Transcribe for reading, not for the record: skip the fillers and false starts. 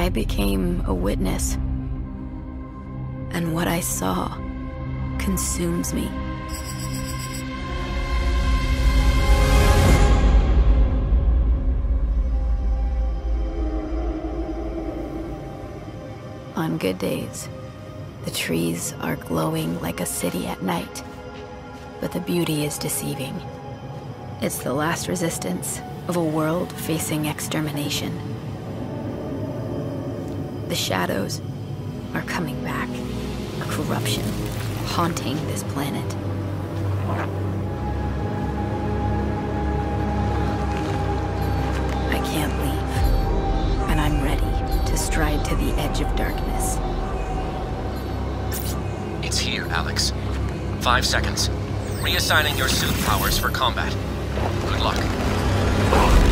I became a witness. And what I saw consumes me. On good days, the trees are glowing like a city at night, but the beauty is deceiving. It's the last resistance of a world facing extermination. The shadows are coming back, a corruption haunting this planet. I can't leave, and I'm ready to stride to the edge of darkness. It's here, Alex. 5 seconds. Reassigning your suit powers for combat. Good luck.